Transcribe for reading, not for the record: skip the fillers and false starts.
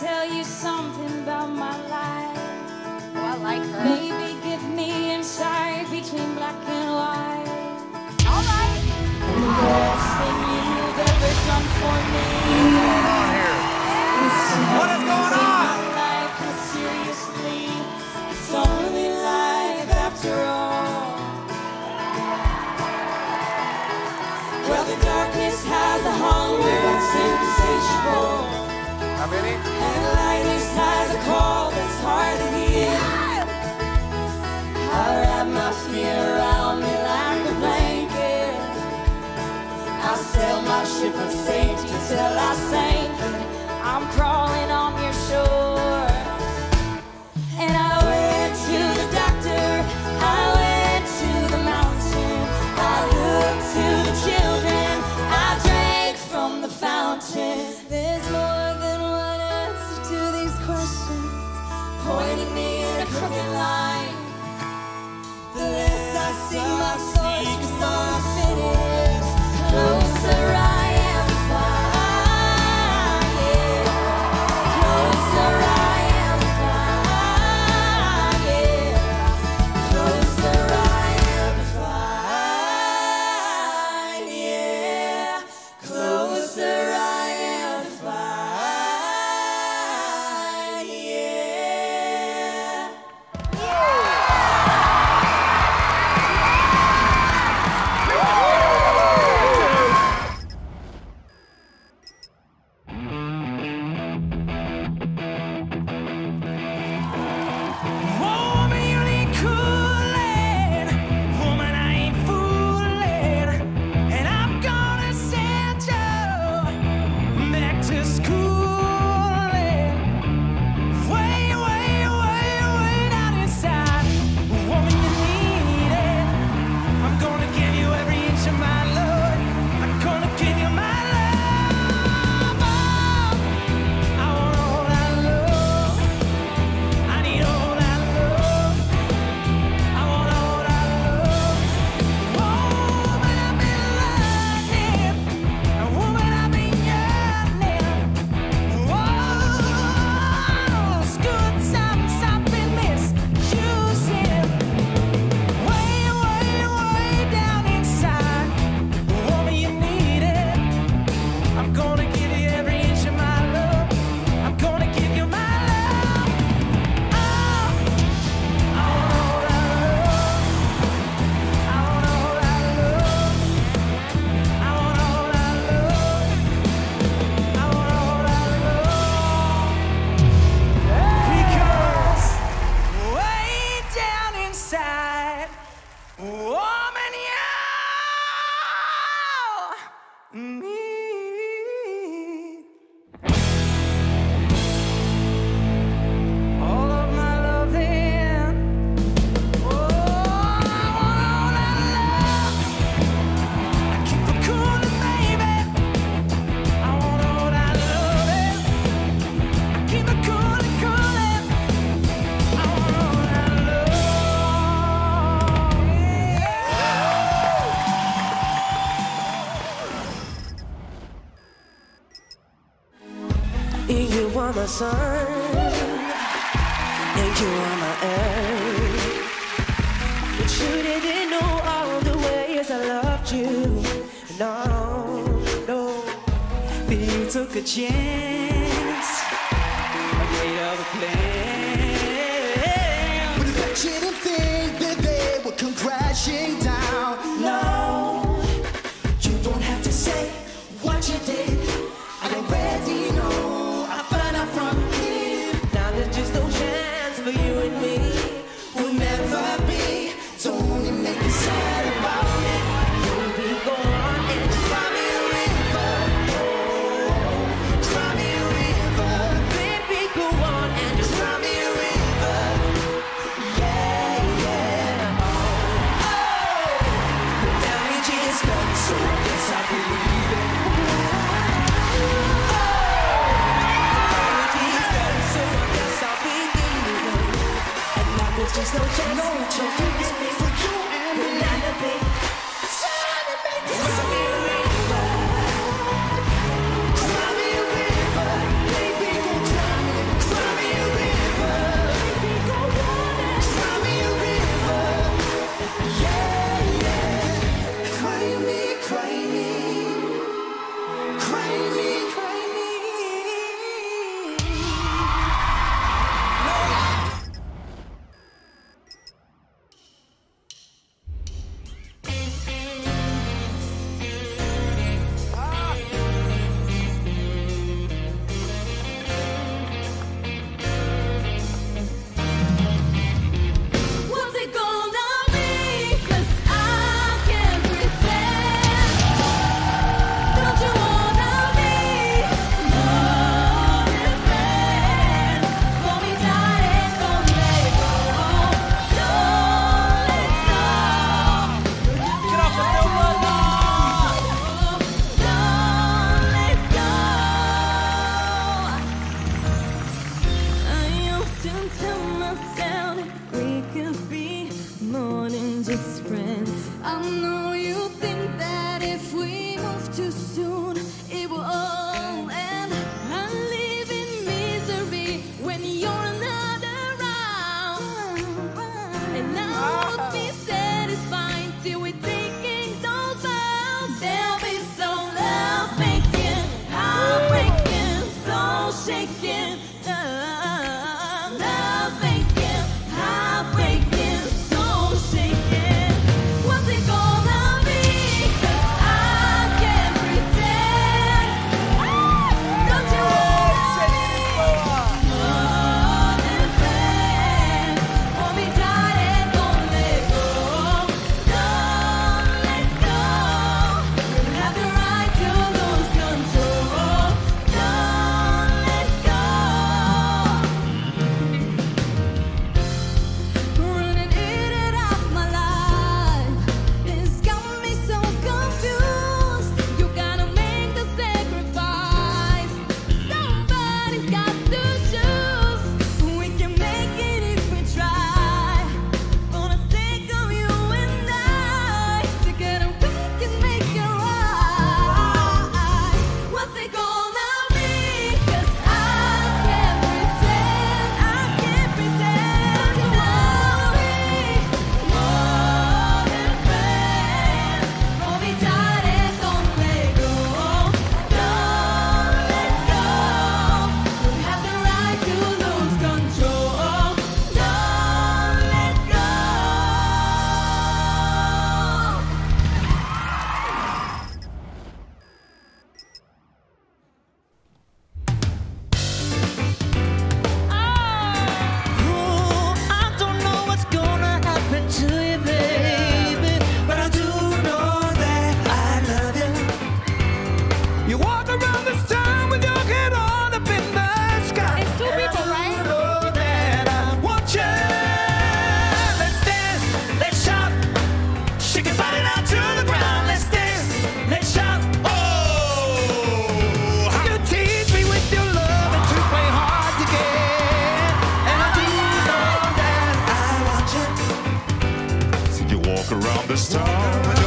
tell you something about my life. Oh, I like her. Maybe give me insight between black and white. All right. And the best thing you've ever done for me. What is going on? My life is seriously. It's only life after all. Well, the darkness has a hunger that's insatiable. How many? And the lightness has a call that's hard to hear. I wrap my fear around me like a blanket. I sail my ship of safety till I sink. I'm crawling on your shore. And I went to the doctor, I went to the mountain, I looked to the children, I drank from the fountain. There's more than one answer to these questions, pointing me in a crooked line. The less I see my source, the more I finish. Closer I am to find, yeah. Closer I am to find, yeah. Closer I am to find, yeah. Closer I am to find, yeah. Woman, you need cooling. Woman, I ain't fooling. And I'm gonna send you back to schooling. Way, way, way, way down inside. Woman, you need it. I'm gonna give you every inch of my love. I'm gonna give you my love. Oh, I want all that love. I need all that love. I want all that love. Woman, I've been learning. A woman, I've been yearning. Oh, it's good times I've been misusing. Way, way, way down inside. Woman, you need it. I'm gonna give you every inch of my love. I'm gonna give you my love. Oh, I want all that love. I want all that love. I want all that love. I want all that love. Because way down inside, woman, you need all of my loving. Oh, I want all that love. I keep it coolin', baby. I want all that loving. I keep it coolin', coolin'. I want all that love. You are my sun, and you are my earth. But you didn't know all the ways I loved you. No, no. But you took a chance. I made up a plan. But I bet you didn't think that they would come crashing down. No, you don't have to say what you did. I already know. I found out from him. Now there's just no chance for you and me. We'll never be. Don't only make it sad about it. Baby, go on and Cry me a river. Cry me a river. baby, go on and just Cry me a river. yeah, yeah. Oh, Now you just done, so I guess I believe it. he's done, so I guess I'll be leaving. And now there's just no chance. No chance for you and me. We'll never be. Trying to make it Cry me a river. Cry me a river. Baby, go cry me a around the stars.